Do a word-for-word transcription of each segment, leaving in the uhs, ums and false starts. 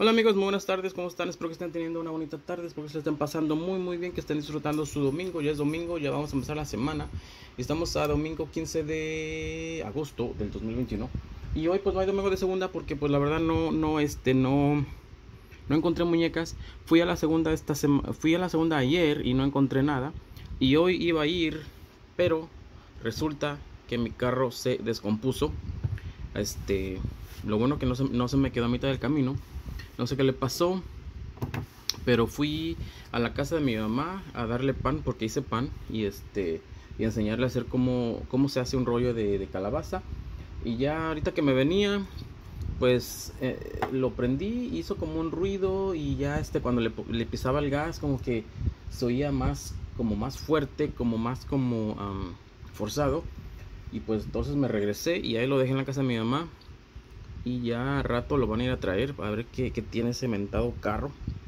Hola amigos, muy buenas tardes, ¿cómo están? Espero que estén teniendo una bonita tarde, espero que se la estén pasando muy muy bien, que estén disfrutando su domingo. Ya es domingo, ya vamos a empezar la semana. Estamos a domingo quince de agosto del dos mil veintiuno. Y hoy pues no hay domingo de segunda porque pues la verdad no, no, este, no, no encontré muñecas. Fui a la segunda esta semana, fui a la segunda ayer y no encontré nada. Y hoy iba a ir, pero resulta que mi carro se descompuso. Este, lo bueno que no se, no se me quedó a mitad del camino. No sé qué le pasó, pero fui a la casa de mi mamá a darle pan porque hice pan y este y enseñarle a hacer cómo, cómo se hace un rollo de, de calabaza. Y ya ahorita que me venía, pues eh, lo prendí, hizo como un ruido y ya este cuando le, le pisaba el gas como que se oía más como más fuerte, como más como um, forzado. Y pues entonces me regresé y ahí lo dejé en la casa de mi mamá. Y ya a rato lo van a ir a traer a ver qué, qué tiene ese mentado carro.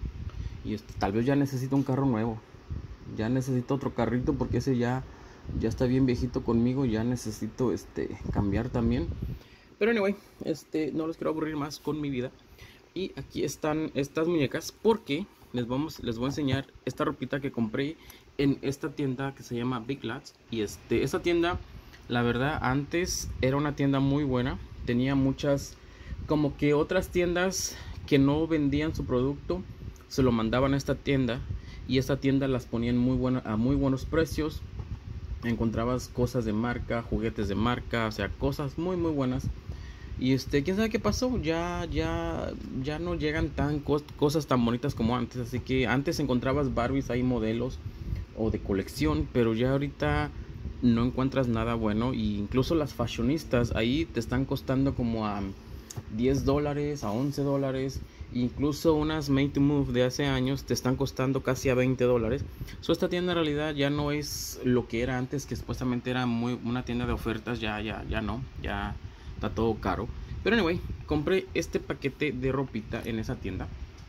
Y este, tal vez ya necesito un carro nuevo. Ya necesito otro carrito porque ese ya, ya está bien viejito conmigo. Ya necesito este, cambiar también. Pero anyway, este, no les quiero aburrir más con mi vida. Y aquí están estas muñecas porque les, vamos, les voy a enseñar esta ropita que compré en esta tienda que se llama Big Lots. Y este, esta tienda, la verdad, antes era una tienda muy buena. Tenía muchas, como que otras tiendas que no vendían su producto, se lo mandaban a esta tienda. Y esta tienda las ponían muy buena, a muy buenos precios. Encontrabas cosas de marca, juguetes de marca, o sea, cosas muy muy buenas. Y este, quién sabe qué pasó, ya, ya, ya no llegan tan cos cosas tan bonitas como antes. Así que antes encontrabas Barbies, hay modelos o de colección, pero ya ahorita no encuentras nada bueno. Y incluso las fashionistas ahí te están costando como a diez dólares, a once dólares. Incluso unas Made to Move de hace años te están costando casi a veinte dólares. So, esta tienda en realidad ya no es lo que era antes, que supuestamente era muy, una tienda de ofertas. Ya, ya, ya no, ya está todo caro. Pero anyway, compré este paquete de ropita en esa tienda.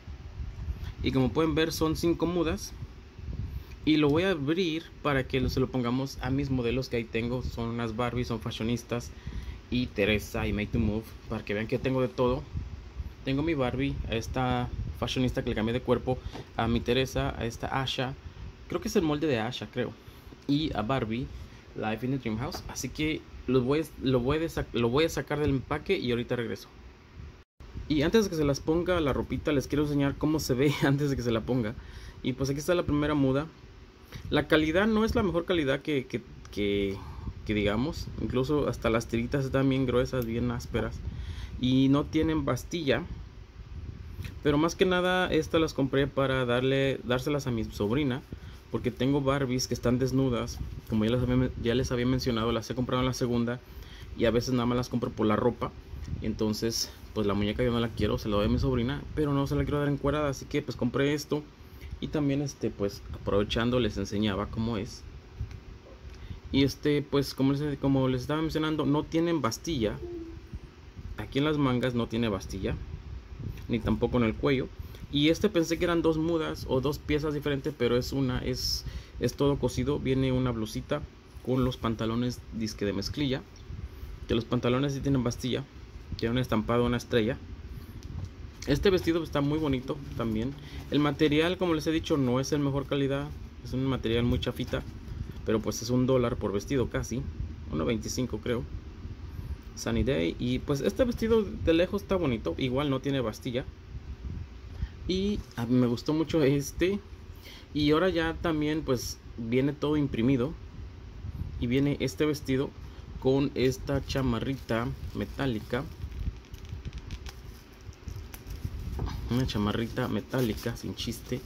Y como pueden ver son cinco mudas. Y lo voy a abrir para que se lo pongamos a mis modelos que ahí tengo. Son unas Barbie, son fashionistas y Teresa y Made to Move. Para que vean que tengo de todo. Tengo mi Barbie, a esta fashionista que le cambié de cuerpo, a mi Teresa, a esta Asha. Creo que es el molde de Asha, creo. Y a Barbie, Life in the Dream House. Así que lo voy, lo voy, a, lo voy a sacar del empaque y ahorita regreso. Y antes de que se las ponga la ropita, les quiero enseñar cómo se ve antes de que se la ponga. Y pues aquí está la primera muda. La calidad no es la mejor calidad que, que, que, que digamos. Incluso hasta las tiritas están bien gruesas, bien ásperas. Y no tienen bastilla. Pero más que nada estas las compré para darle, dárselas a mi sobrina. Porque tengo Barbies que están desnudas. Como ya les, había, ya les había mencionado, las he comprado en la segunda. Y a veces nada más las compro por la ropa. Entonces pues la muñeca yo no la quiero, se la doy a mi sobrina. Pero no se la quiero dar encuerada, así que pues compré esto. Y también este pues aprovechando les enseñaba cómo es. Y este pues como les, como les estaba mencionando, no tienen bastilla. Aquí en las mangas no tiene bastilla, ni tampoco en el cuello. Y este pensé que eran dos mudas o dos piezas diferentes, pero es una, es, es todo cosido. Viene una blusita con los pantalones disque de mezclilla. Que los pantalones sí tienen bastilla. Tiene un estampado, una estrella. Este vestido está muy bonito también. El material, como les he dicho, no es el mejor calidad. Es un material muy chafita. Pero pues es un dólar por vestido casi. uno veinticinco creo. Sunny Day. Y pues este vestido de lejos está bonito. Igual no tiene bastilla. Y a mí me gustó mucho este. Y ahora ya también pues viene todo imprimido. Y viene este vestido con esta chamarrita metálica. Una chamarrita metálica sin chiste.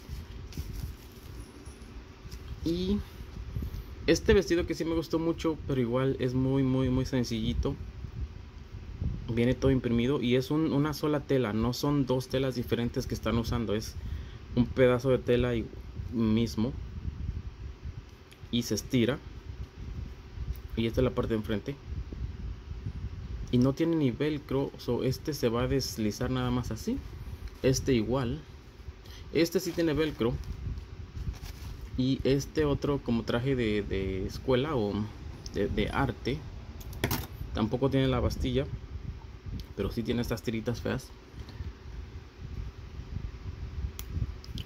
Y este vestido que sí me gustó mucho, pero igual es muy muy muy sencillito. Viene todo imprimido y es un, una sola tela, no son dos telas diferentes que están usando, es un pedazo de tela y, mismo. Y se estira. Y esta es la parte de enfrente. Y no tiene ni velcro, so este se va a deslizar nada más así. Este igual. Este sí tiene velcro. Y este otro como traje de, de escuela o de, de arte. Tampoco tiene la bastilla, pero sí tiene estas tiritas feas.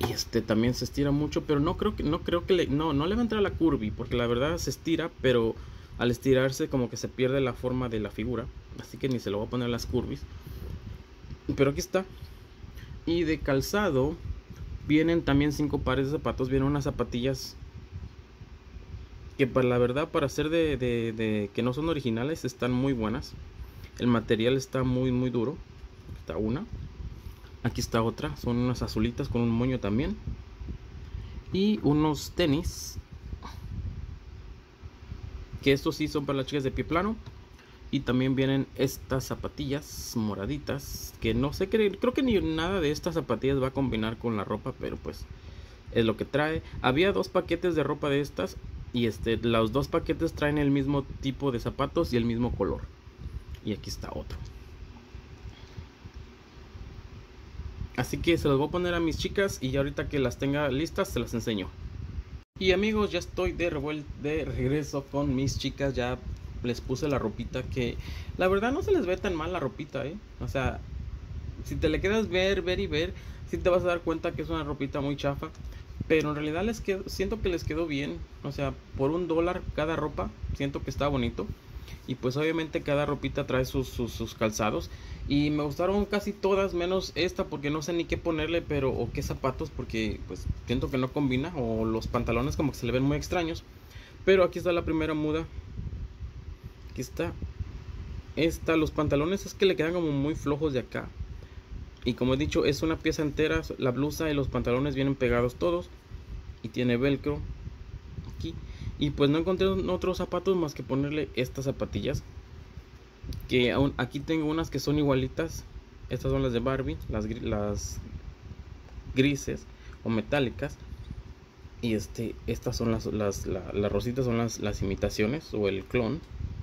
Y este también se estira mucho, pero no creo que no creo que le, no, no le va a entrar la curvy, porque la verdad se estira, pero al estirarse como que se pierde la forma de la figura, así que ni se lo voy a poner las curvis. Pero aquí está. Y de calzado vienen también cinco pares de zapatos, vienen unas zapatillas que para la verdad para ser de, de, de que no son originales están muy buenas. El material está muy muy duro. Aquí está una. Aquí está otra, son unas azulitas con un moño también. Y unos tenis, que estos sí son para las chicas de pie plano. Y también vienen estas zapatillas moraditas, que no sé, creo que ni nada de estas zapatillas va a combinar con la ropa, pero pues es lo que trae. Había dos paquetes de ropa de estas, y este, los dos paquetes traen el mismo tipo de zapatos y el mismo color. Y aquí está otro. Así que se los voy a poner a mis chicas y ya ahorita que las tenga listas se las enseño. Y amigos, ya estoy de, de regreso con mis chicas. Ya les puse la ropita, que la verdad no se les ve tan mal la ropita, ¿eh? O sea, si te le quedas ver, ver y ver, sí te vas a dar cuenta que es una ropita muy chafa. Pero en realidad les quedo, siento que les quedó bien. O sea, por un dólar cada ropa, siento que está bonito. Y pues obviamente cada ropita trae sus, sus, sus calzados. Y me gustaron casi todas, menos esta, porque no sé ni qué ponerle, pero o qué zapatos, porque pues siento que no combina. O los pantalones como que se le ven muy extraños. Pero aquí está la primera muda. Aquí está. Esta, los pantalones es que le quedan como muy flojos de acá. Y como he dicho, es una pieza entera. La blusa y los pantalones vienen pegados todos. Y tiene velcro aquí. Y pues no encontré otros zapatos más que ponerle estas zapatillas, que aún aquí tengo unas que son igualitas. Estas son las de Barbie, las, las grises o metálicas. Y este, estas son las, las, la, las rositas son las, las imitaciones o el clon.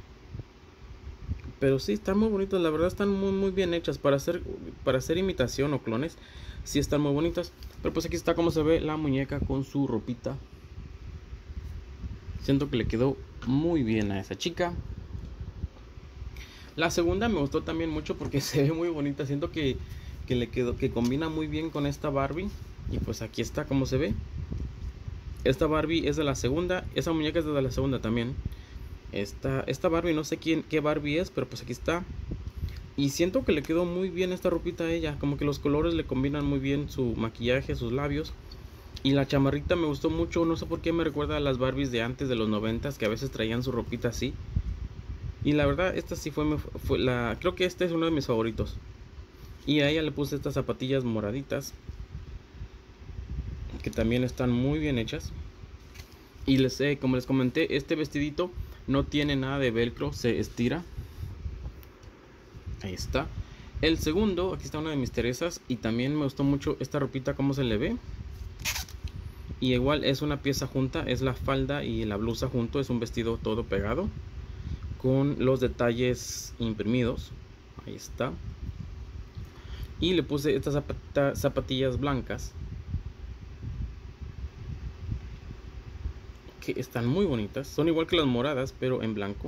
Pero sí, están muy bonitas, la verdad están muy muy bien hechas para hacer, para hacer imitación o clones. Sí están muy bonitas. Pero pues aquí está como se ve la muñeca con su ropita. Siento que le quedó muy bien a esa chica. La segunda me gustó también mucho porque se ve muy bonita. Siento que, que le quedó, que combina muy bien con esta Barbie. Y pues aquí está como se ve. Esta Barbie es de la segunda. Esa muñeca es de la segunda también. Esta, esta Barbie, no sé quién, qué Barbie es, pero pues aquí está. Y siento que le quedó muy bien esta ropita a ella. Como que los colores le combinan muy bien, su maquillaje, sus labios. Y la chamarrita me gustó mucho, no sé por qué me recuerda a las Barbies de antes de los noventas, que a veces traían su ropita así. Y la verdad, esta sí fue, fue la, creo que este es uno de mis favoritos. Y a ella le puse estas zapatillas moraditas, que también están muy bien hechas. Y les eh, como les comenté, este vestidito no tiene nada de velcro, se estira. Ahí está. El segundo, aquí está una de mis Teresas, y también me gustó mucho esta ropita, cómo se le ve. Y igual es una pieza junta, es la falda y la blusa junto, es un vestido todo pegado con los detalles imprimidos. Ahí está. Y le puse estas zapata, zapatillas blancas, que están muy bonitas, son igual que las moradas pero en blanco.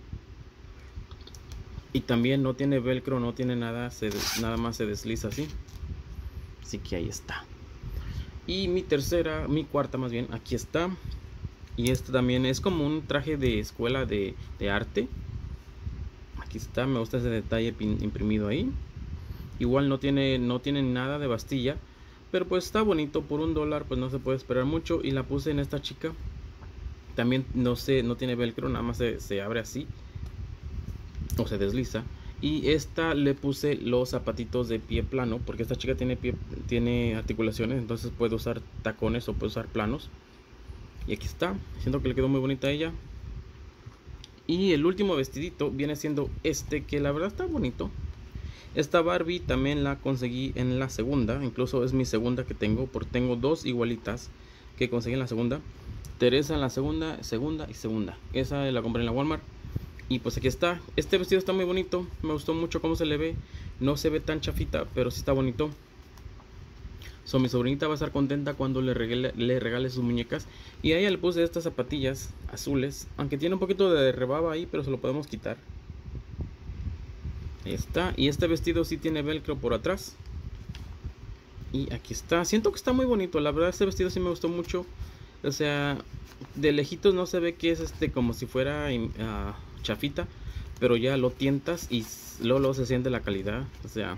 Y también no tiene velcro, no tiene nada, se, nada más se desliza así. Así que ahí está. Y mi tercera, mi cuarta más bien, aquí está. Y este también es como un traje de escuela de, de arte. Aquí está, me gusta ese detalle imprimido ahí. Igual no tiene, no tiene nada de bastilla, pero pues está bonito. Por un dólar pues no se puede esperar mucho. Y la puse en esta chica. También no sé, no tiene velcro, nada más se, se abre así. O se desliza. Y esta le puse los zapatitos de pie plano, porque esta chica tiene pie, tiene articulaciones, entonces puede usar tacones o puede usar planos. Y aquí está, siento que le quedó muy bonita a ella. Y el último vestidito viene siendo este, que la verdad está bonito. Esta Barbie también la conseguí en la segunda, incluso es mi segunda que tengo, porque tengo dos igualitas que conseguí en la segunda. Teresa en la segunda, segunda y segunda. Esa la compré en la Walmart. Y pues aquí está, este vestido está muy bonito, me gustó mucho cómo se le ve, no se ve tan chafita, pero sí está bonito. So, mi sobrinita va a estar contenta cuando le regale, le regale sus muñecas. Y a ella le puse estas zapatillas azules, aunque tiene un poquito de rebaba ahí, pero se lo podemos quitar. Ahí está, y este vestido sí tiene velcro por atrás. Y aquí está, siento que está muy bonito, la verdad este vestido sí me gustó mucho. O sea, de lejitos no se ve que es este como si fuera uh, chafita, pero ya lo tientas y luego, luego se siente la calidad. O sea,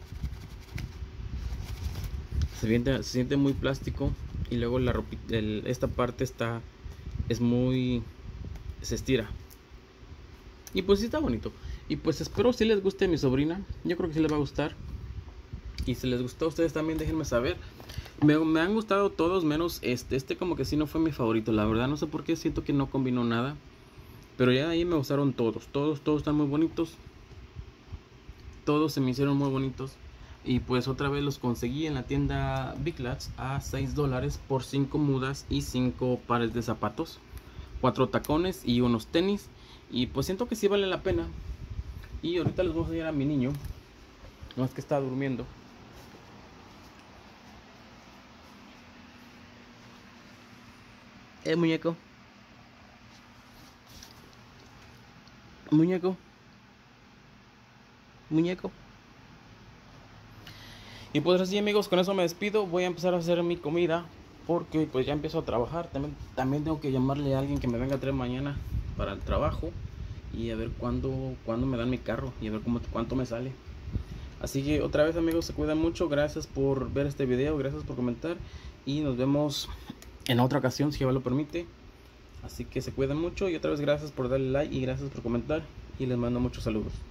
se siente, se siente muy plástico. Y luego la ropa, el, esta parte está, es muy, se estira. Y pues sí está bonito. Y pues espero si les guste a mi sobrina. Yo creo que sí les va a gustar. Y si les gustó a ustedes también déjenme saber. Me, me han gustado todos menos este. Este como que sí no fue mi favorito. La verdad no sé por qué, siento que no combinó nada. Pero ya de ahí me gustaron todos. Todos, todos están muy bonitos. Todos se me hicieron muy bonitos. Y pues otra vez los conseguí en la tienda Big Lots a seis dólares por cinco mudas y cinco pares de zapatos. cuatro tacones y unos tenis. Y pues siento que sí vale la pena. Y ahorita les voy a enseñar a mi niño. No es que está durmiendo. Eh, muñeco. Muñeco. Muñeco. Y pues así amigos, con eso me despido. Voy a empezar a hacer mi comida. Porque pues ya empiezo a trabajar. También, también tengo que llamarle a alguien que me venga a traer mañana para el trabajo. Y a ver cuándo, cuándo me dan mi carro. Y a ver cómo, cuánto me sale. Así que otra vez amigos, se cuidan mucho. Gracias por ver este video. Gracias por comentar. Y nos vemos en otra ocasión si Jehová lo permite. Así que se cuidan mucho. Y otra vez gracias por darle like y gracias por comentar. Y les mando muchos saludos.